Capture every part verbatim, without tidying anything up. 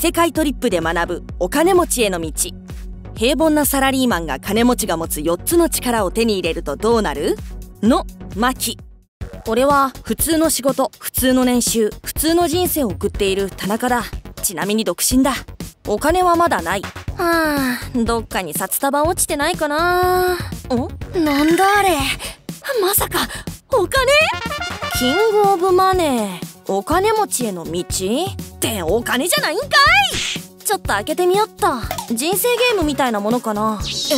世界トリップで学ぶお金持ちへの道。平凡なサラリーマンが金持ちが持つよっつの力を手に入れるとどうなるのマキ。俺は普通の仕事、普通の年収、普通の人生を送っている田中だ。ちなみに独身だ。お金はまだない。はあ、どっかに札束落ちてないかな。ん？なんだあれ。まさかお金？キングオブマネー、お金持ちへの道ってお金じゃないんかい。ちょっと開けてみよっと。人生ゲームみたいなものかな。え？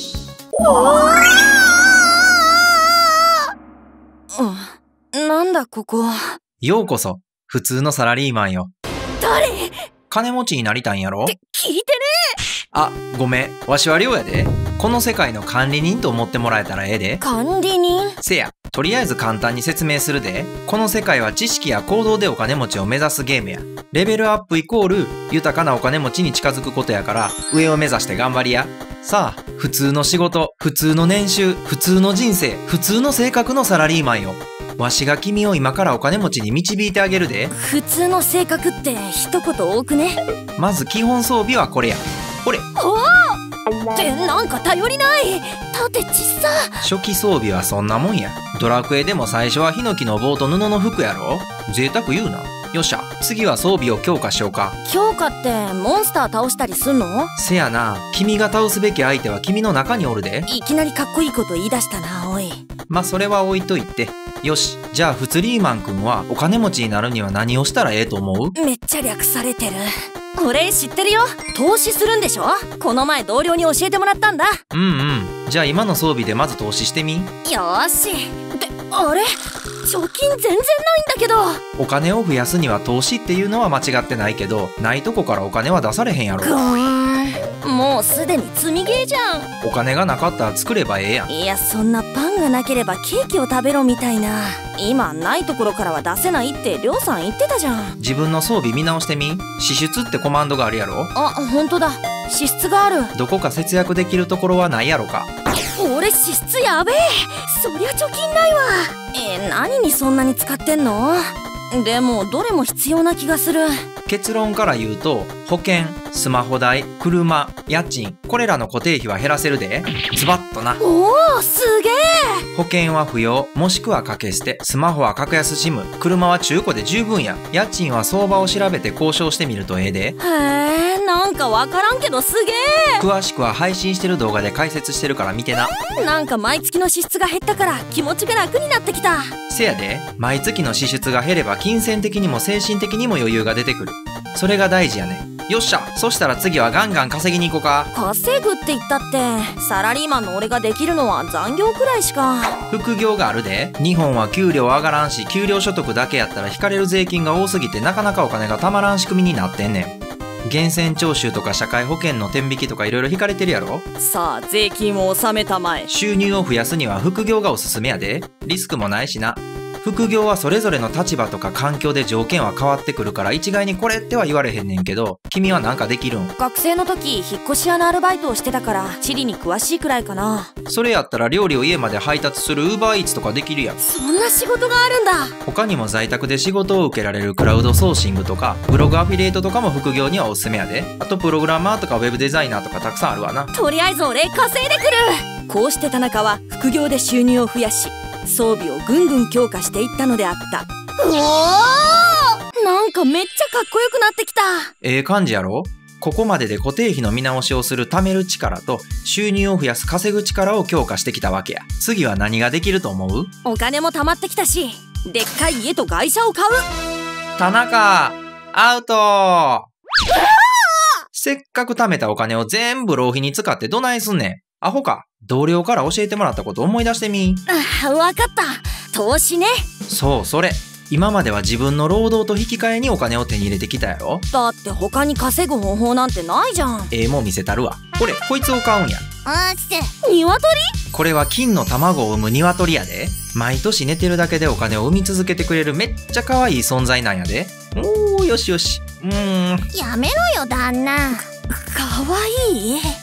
うん、なんだここ。 ようこそ普通のサラリーマンよ。 誰？ 金持ちになりたいんやろ？ って聞いてねえ。 あ、ごめん、わしは亮やで。この世界の管理人と思ってもらえたらええで。 管理人？ せや、とりあえず簡単に説明するで。この世界は知識や行動でお金持ちを目指すゲームや。レベルアップイコール豊かなお金持ちに近づくことやから、上を目指して頑張りや。さあ、普通の仕事、普通の年収、普通の人生、普通の性格のサラリーマンよ。わしが君を今からお金持ちに導いてあげるで。 普通の性格って一言多くね。 まず基本装備はこれや。ほれ。 おおってなんか頼りない。縦ちっさ。 初期装備はそんなもんや。ドラクエでも最初はヒノキの棒と布の服やろ。贅沢言うな。よっしゃ、次は装備を強化しようか。 強化ってモンスター倒したりすんの？ せやな、君が倒すべき相手は君の中におるで。 いきなりかっこいいこと言い出したな、おい。 まあそれは置いといて。よし、じゃあフツリーマン君はお金持ちになるには何をしたらええと思う？めっちゃ略されてる。俺知ってるよ。投資するんでしょ？この前同僚に教えてもらったんだ。 うんうん。じゃあ今の装備でまず投資してみ。よーし。ってあれ？貯金全然ないんだけど。 お金を増やすには投資っていうのは間違ってないけど、ないとこからお金は出されへんやろ。 ぐーん、もうすでに積みゲーじゃん。 お金がなかったら作ればええやん。 いや、そんなパンがなければケーキを食べろみたいな。今ないところからは出せないってりょうさん言ってたじゃん。 自分の装備見直してみ。支出ってコマンドがあるやろ。 あ、ほんとだ。支出がある。 どこか節約できるところはないやろか。 俺支出やべえ。そりゃ貯金ないわ。えー、何にそんなに使ってんの？でもどれも必要な気がする。 結論から言うと、保険、スマホ代、車、家賃、これらの固定費は減らせるで。ズバッとな。 おお、すげえ。 保険は不要、もしくは掛け捨て、スマホは格安シム、車は中古で十分や。家賃は相場を調べて交渉してみるとええで。 へえ、なんかわからんけどすげえ。 詳しくは配信してる動画で解説してるから見てな。 なんか毎月の支出が減ったから気持ちが楽になってきた。 せやで、毎月の支出が減れば金銭的にも精神的にも余裕が出てくる。それが大事やね。よっしゃ、そしたら次はガンガン稼ぎに行こうか。 稼ぐって言ったってサラリーマンの俺ができるのは残業くらいしか。 副業があるで。日本は給料上がらんし、給料所得だけやったら引かれる税金が多すぎてなかなかお金がたまらん仕組みになってんねん。源泉徴収とか社会保険の天引きとかいろいろ引かれてるやろ。 さあ税金を納めたまえ。 収入を増やすには副業がおすすめやで。リスクもないしな。副業はそれぞれの立場とか環境で条件は変わってくるから一概にこれっては言われへんねんけど、君はなんかできるん？ 学生の時引っ越し屋のアルバイトをしてたから地理に詳しいくらいかな。 それやったら料理を家まで配達する ウーバーイーツとかできるやん。 そんな仕事があるんだ。 他にも在宅で仕事を受けられるクラウドソーシングとかブログアフィリエイトとかも副業にはおすすめやで。あとプログラマーとかウェブデザイナーとかたくさんあるわな。 とりあえず俺稼いでくる。こうして田中は副業で収入を増やし装備をぐんぐん強化していったのであった。うおー、なんかめっちゃかっこよくなってきた。 ええ感じやろ。ここまでで固定費の見直しをする貯める力と収入を増やす稼ぐ力を強化してきたわけや。次は何ができると思う？ お金も貯まってきたしでっかい家と外車を買う。 田中アウト。せっかく貯めたお金を全部浪費に使ってどないすんねん。アホか。同僚から教えてもらったこと思い出してみ。 あ、わかった。投資ね。 そう、それ。今までは自分の労働と引き換えにお金を手に入れてきたやろ。 だって他に稼ぐ方法なんてないじゃん。 ええもん見せたるわ。これ、こいつを買うんや。 あーして、鶏？ これは金の卵を産む鶏やで。毎年寝てるだけでお金を生み続けてくれるめっちゃ可愛い存在なんやで。おー、よしよし。うーん。 やめろよ、旦那。かわいい？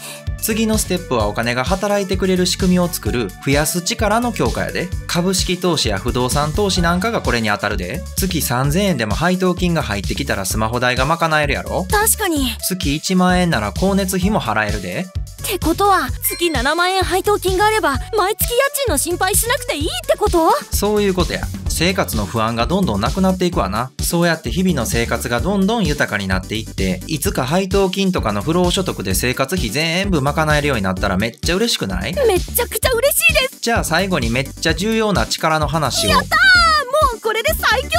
次のステップはお金が働いてくれる仕組みを作る増やす力の強化やで。株式投資や不動産投資なんかがこれに当たるで。月さんぜんえんでも配当金が入ってきたらスマホ代が賄えるやろ。 確かに。 月いちまんえんなら光熱費も払えるで。 ってことは月ななまんえん配当金があれば毎月家賃の心配しなくていいってこと？ そういうことや。生活の不安がどんどんなくなっていくわな。そうやって日々の生活がどんどん豊かになっていって、いつか配当金とかの不労所得で生活費全部賄えるようになったらめっちゃ嬉しくない？ めっちゃくちゃ嬉しいです。 じゃあ最後にめっちゃ重要な力の話を。 やったー、もうこれで最強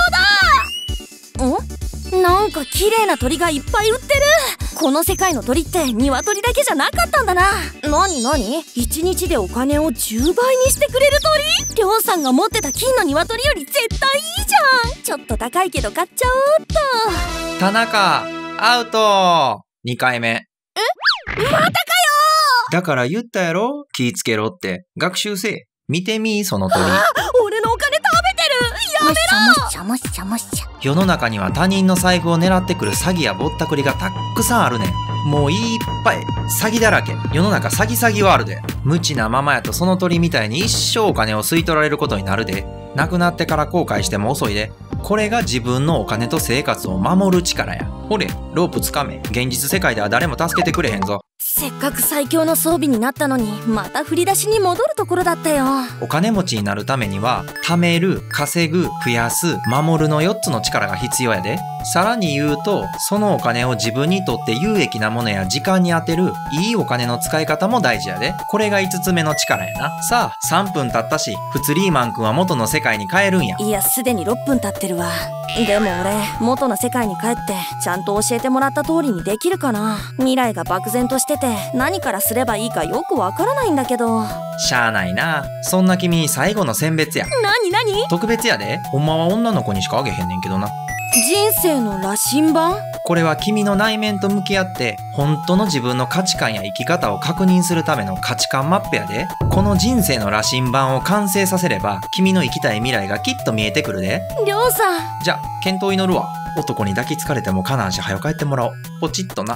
だ。ん？なんか綺麗な鳥がいっぱい売ってる。この世界の鳥って鶏だけじゃなかったんだな。なになに？一日でお金をじゅうばいにしてくれる鳥？りょうさんが持ってた金の鶏より絶対いいじゃん。ちょっと高いけど買っちゃおうっと。 田中アウト。にかいめ。 え？またかよー。だから言ったやろ、気ぃつけろって。学習せえ。見てみ、その鳥。 俺のお金食べてる。やめろ。もっしゃもっしゃもっしゃもっしゃ。 世の中には他人の財布を狙ってくる詐欺やぼったくりがたっくさんあるねん。もういっぱい詐欺だらけ。世の中詐欺詐欺ワールドや。無知なままやとその鳥みたいに一生お金を吸い取られることになるで。亡くなってから後悔しても遅いで。これが自分のお金と生活を守る力や。ほれ、ロープつかめ。現実世界では誰も助けてくれへんぞ。 せっかく最強の装備になったのにまた振り出しに戻るところだったよ。 お金持ちになるためには貯める、稼ぐ、増やす、守るのよっつの力が必要やで。さらに言うと、そのお金を自分にとって有益なものや時間に充てるいいお金の使い方も大事やで。これがいつつめの力やな。さあさんぷん経ったし、フツリーマンくんは元の世界に帰るんや。 いや、すでにろっぷん経ってるわ。でも俺元の世界に帰ってちゃんと教えてもらった通りにできるかな。未来が漠然としてて何からすればいいかよくわからないんだけど。 しゃあないな。そんな君に最後の選別や。 なになに？ 特別やで。ほんまは女の子にしかあげへんねんけどな。 人生の羅針盤？ これは君の内面と向き合って本当の自分の価値観や生き方を確認するための価値観マップやで。この人生の羅針盤を完成させれば君の生きたい未来がきっと見えてくるで。 りょうさん。じゃ健闘祈るわ。男に抱きつかれてもかなんし早く帰ってもらおう。ポチッとな。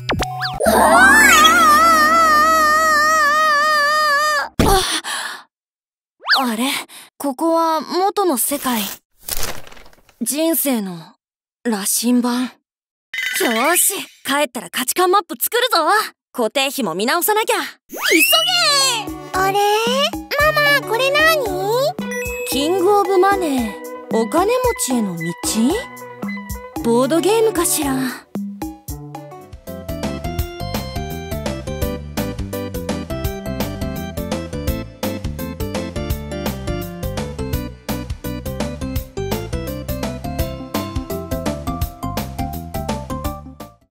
あれ？ここは元の世界。人生の羅針盤。よーし、帰ったら価値観マップ作るぞ。固定費も見直さなきゃ。急げー。 あれ？ママ、これ何？ キングオブマネー、お金持ちへの道？ボードゲームかしら。